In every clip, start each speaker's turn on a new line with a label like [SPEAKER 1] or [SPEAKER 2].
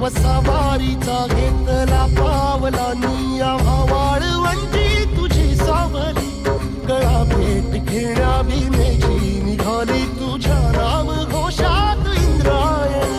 [SPEAKER 1] सवारीचा घेतला पावला निया वाळवंटी तुझी सावली गळा भेट घेण्या भीमेची निघाली तुझ्या नाम घोषात इंद्रायणी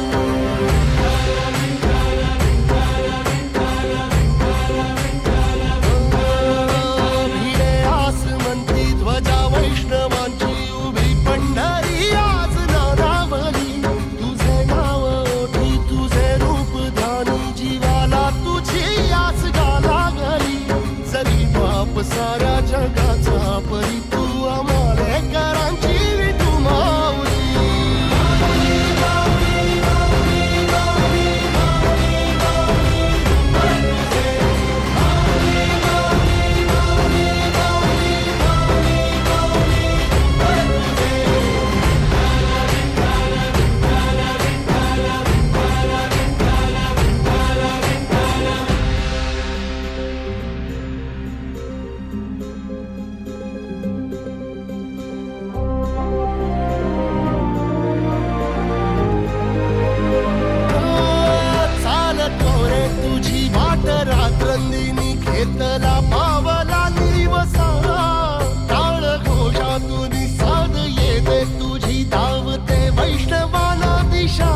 [SPEAKER 1] भिडे आसमंती ध्वजा वैष्णवांची उभी पंढरी आज नादावली तुझे नाव ओठी तुझे रूप ध्यानी जीवाला तुझी आस गाला गली जरी बाप साऱ्या जगाचा परी तू आमालेकरांची विठू माऊली रात्रंदिनी घेतला पावला दिवसा टाळ घोषातून साध येते तुझी धावते वैष्णवाला दिशा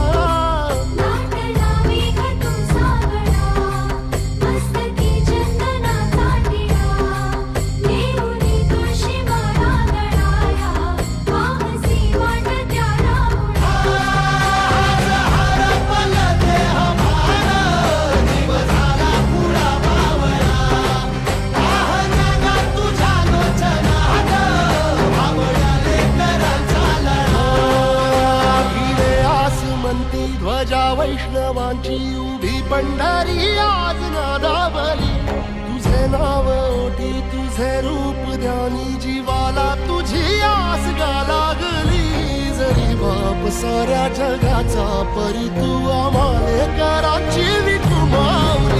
[SPEAKER 1] ध्वजा वैष्णवांची उभी पंढरी आज नादावली तुझे नाव ओठी तुझे रूप ध्यानी जीवाला तुझी आस गा लागली जरी बाप साऱ्या जगाचा परी तू आमालेकरांची विठू माऊली